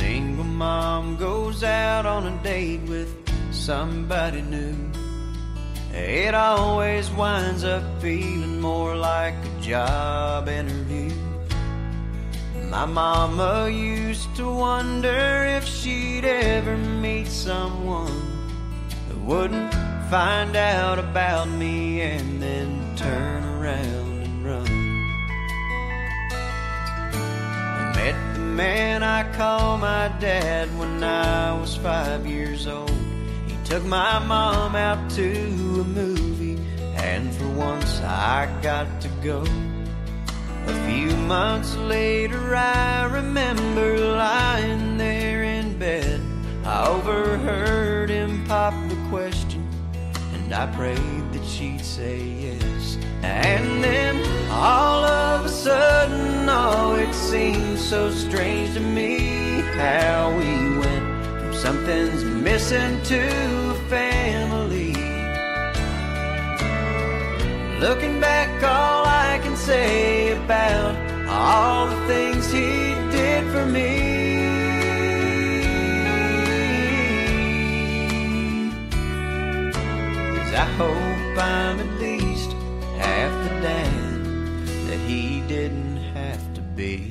single mom goes out on a date with somebody new, it always winds up feeling more like a job interview. My mama used to wonder if she'd ever meet someone that wouldn't find out about me and then turn around and run. I met the man I call my dad when I was 5 years old. He took my mom out to a movie, and for once I got to go. A few months later I remember lying there in bed. I overheard him pop the question, and I prayed that she'd say yes. And then all of a sudden, oh, it seemed so strange to me how we went from something's missing to a family. Looking back, all I can say about all the things he did for me is I hope I'm at least half the dad that he didn't have to be.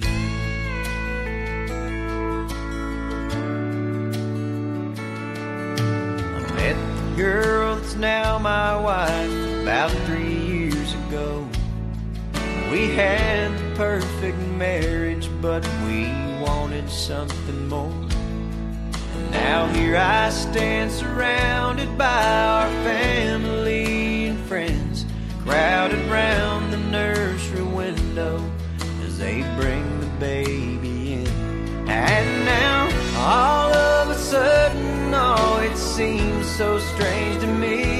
I met the girl that's now my wife about 3 years ago. We had the perfect marriage, but we wanted something more. And now here I stand surrounded by our family and friends, crowded round the nursery window as they bring the baby in. And now all of a sudden, oh, it seems so strange to me